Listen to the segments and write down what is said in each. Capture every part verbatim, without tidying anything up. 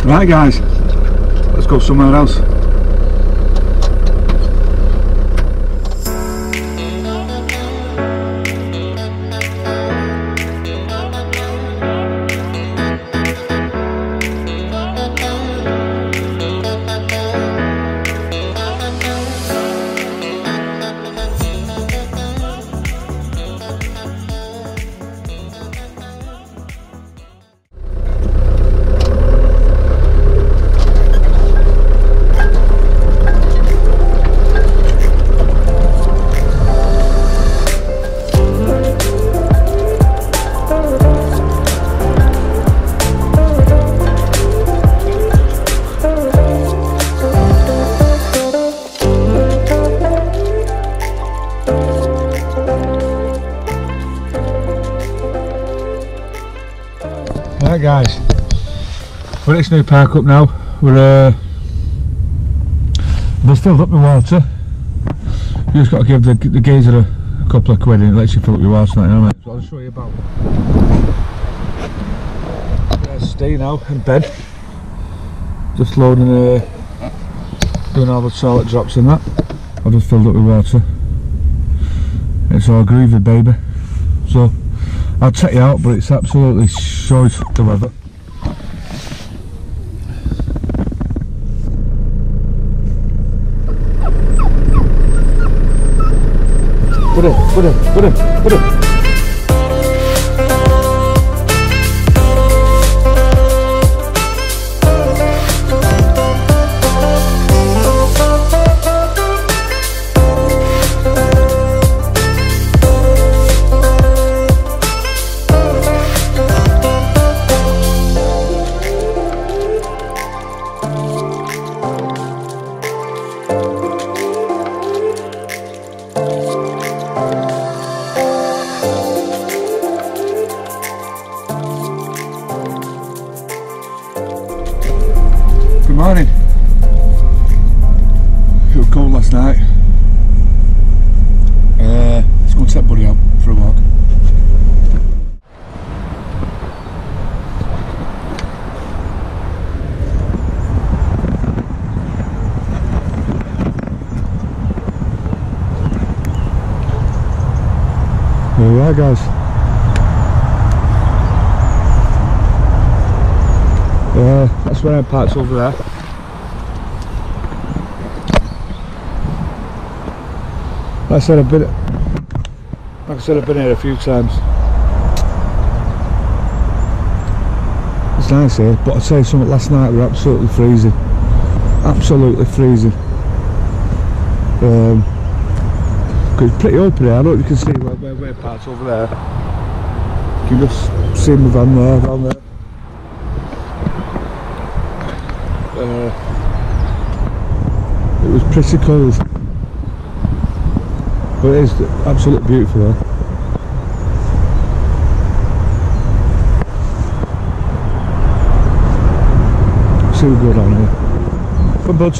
Right guys, let's go somewhere else. Right guys, we're at this new park up now. We're uh, we've filled up the water. You just got to give the, the geezer a, a couple of quid and it lets you fill up your water, you know what I mean? So I'll just show you about. There's Steve now in bed, just loading, uh, doing all the toilet drops in that. I've just filled up with water. It's all groovy, baby. So I'll take you out, but it's absolutely short, the weather. Put it, put it, put it, put it. Good morning. It was cold last night. Uh, let's go and take Buddy out for a walk. There we are guys. Uh, that's where I'm parked over there. Like I said, I've been, like I said, I've been here a few times. It's nice here, but I'd say something. Last night we were absolutely freezing, absolutely freezing. Um, cause it's pretty open here. I don't know if you can see where, where we're parked over there. You can just see my van there, down there. Uh, it was pretty cold, but it is absolutely beautiful there. See we go down here. Come buds.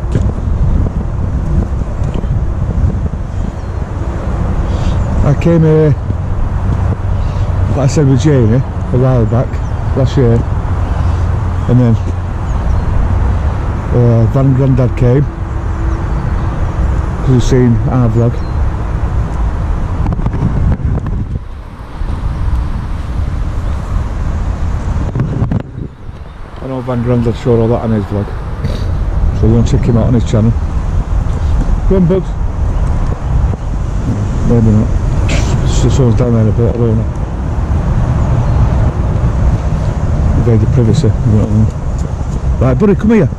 I came here, like I said, with Jamie a while back, last year, and then Uh, Van Grandad came because he's seen our vlog. I know Van Grandad showed all that on his vlog, so we're going to check him out on his channel. Go on, bud. Maybe not. Someone's down there in a boat, I don't know. Invade the privacy, you know what I mean? Right, buddy, come here.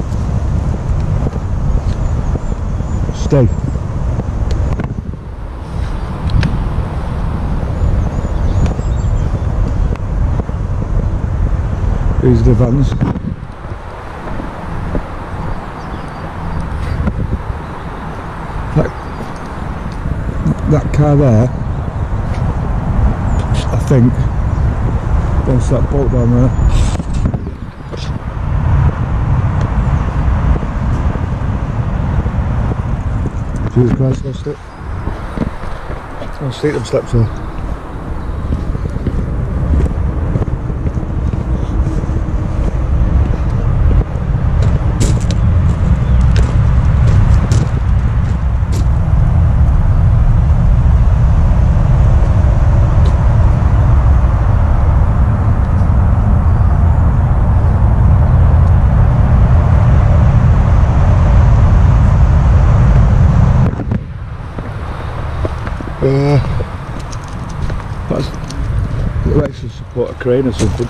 Stay. These are the vans. That, that car there, I think, there's that boat down there. Jesus Christ, lost it. I'll see them steps there. crane or something.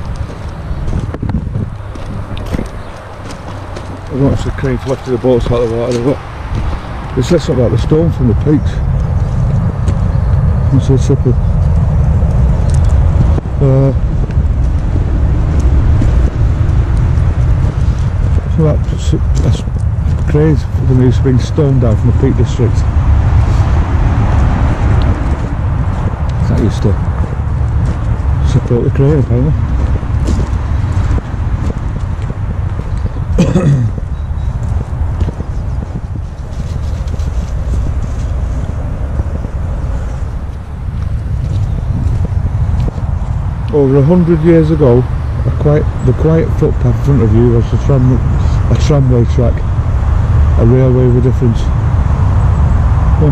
I don't know if the crane's lifted the boats out of the water or what. It says something about the stone from the peaks. It's so simple. Uh, so that's, that's crazy for the news being stone down from the Peak District. That used to support the crane apparently. Over a hundred years ago, a quiet, the quiet footpath in front of you was a, tram, a tramway track, a railway with a difference. Yeah.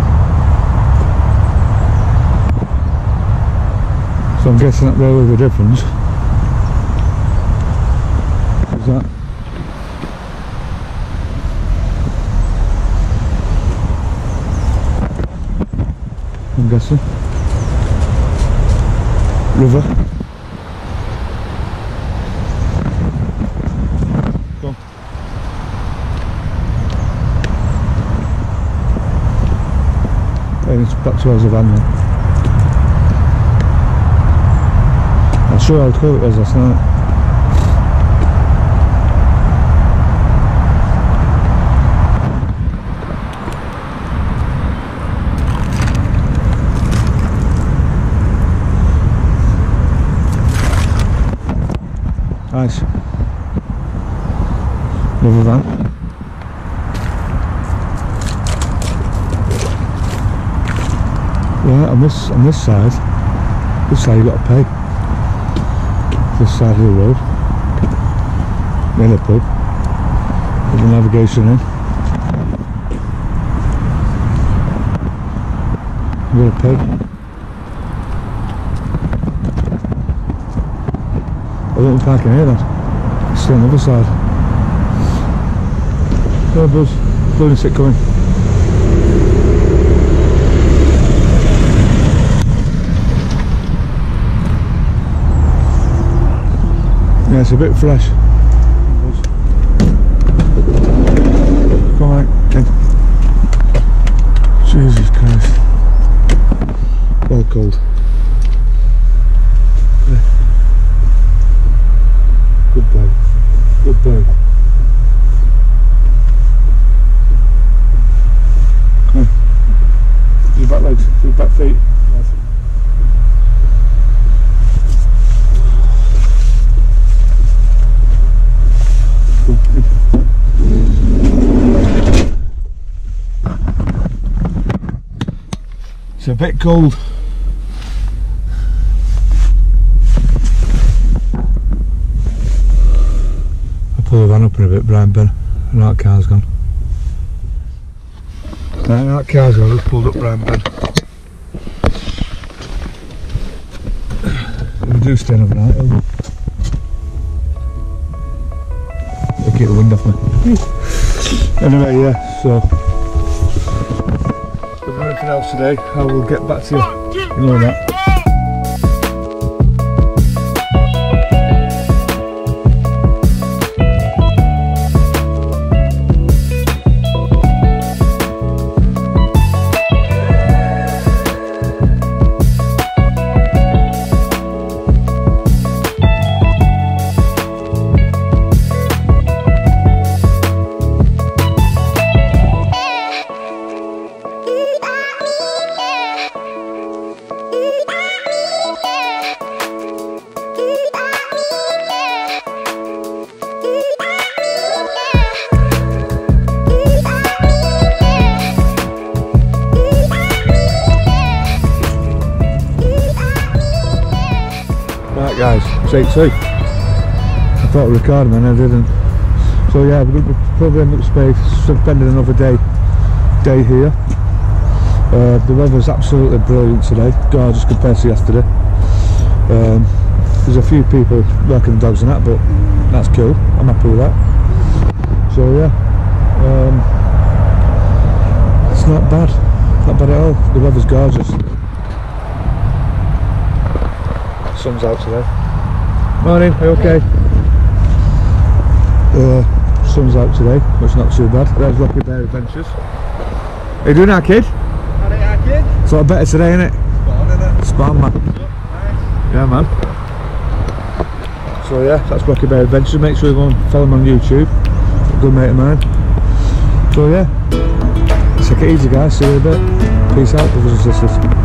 So I'm guessing that railway with a difference is that. I'm guessing. River. And it's back towards the van now. I'll show you how cool it was last night. Nice. Another van. Right, on this on this side, this side you've got to pay. This side of the road, near the pub, with the navigation in. You've got to pay. I don't think I can hear that. It's still on the other side. Oh, buzz, lunatic coming. Yeah, it's a bit fresh. Come on, in. Jesus Christ. Well cold. Yeah. Good boy. Good boy. Come on. Your back legs, your back feet. It's a bit cold. I'll pull the van up in a bit, Brian Ben, and that car's gone. Right, that car's gone, I've pulled up Brian Ben. We do stay overnight, don't we? It'll keep the wind off me. Anyway, yeah, so if there's anything else today, I will get back to you. You know that. Right guys, it's eight two. I thought I was recording and I didn't. So yeah, we're going to probably end up space, spending another day day here. Uh, the weather's absolutely brilliant today, gorgeous compared to yesterday. Um, there's a few people walking the dogs and that, but that's cool, I'm happy with that. So yeah, um, it's not bad, not bad at all, the weather's gorgeous. Sun's out today. Morning, are you okay? Uh, sun's out today, but it's not too bad. There's Rocky Bear Adventures. How you doing that, kid? Alright, yeah, kid. It's a lot better today, innit? Spot on, innit? Spot on, man. Yep, nice. Yeah, man. So yeah, that's Rocky Bear Adventures. Make sure you go and follow him on YouTube. A good mate of mine. So yeah, take it easy, guys. See you in a bit. Peace out, brothers and sisters.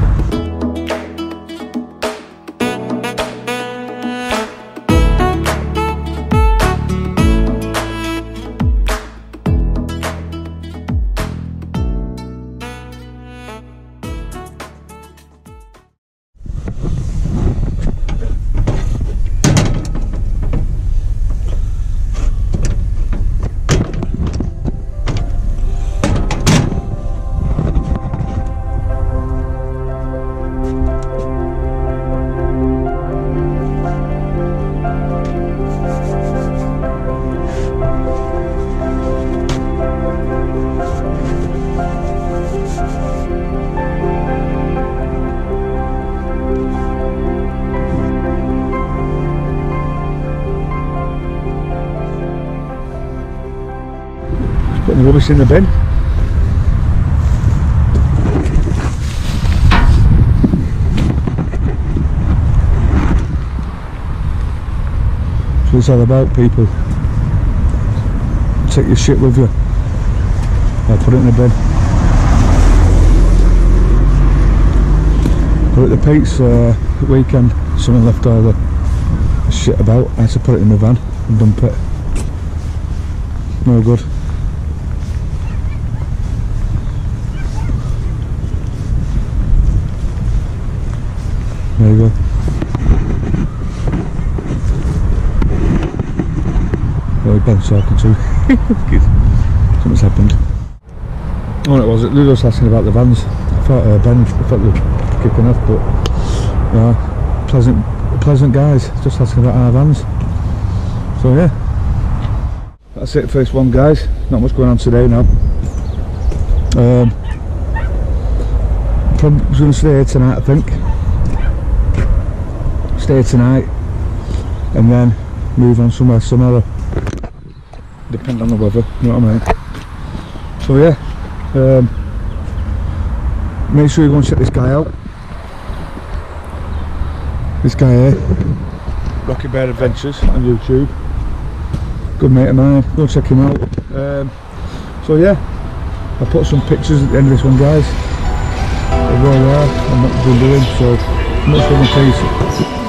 Putting the rubbish in the bin. That's what it's all about, people. Take your shit with you. I'll put it in the bin. But at the Pete's uh, weekend, someone left all the shit about. I had to put it in the van and dump it. No good. There you go. Oh, Ben's talking to. Something's happened. Oh, it was it. Ludo's asking about the vans. I thought uh, Ben, I thought they were kicking off, but yeah, pleasant, pleasant guys. Just asking about our vans. So yeah, that's it for this one, guys. Not much going on today now. Um, probably going to stay here tonight, I think. Stay tonight and then move on somewhere tomorrow, depending on the weather, you know what I mean? So yeah, um, make sure you go and check this guy out. This guy here, Rocky Bear Adventures on YouTube. Good mate of mine, go and check him out. Um, so yeah, I put some pictures at the end of this one, guys, of where we are and what we're doing, so much fun and peace.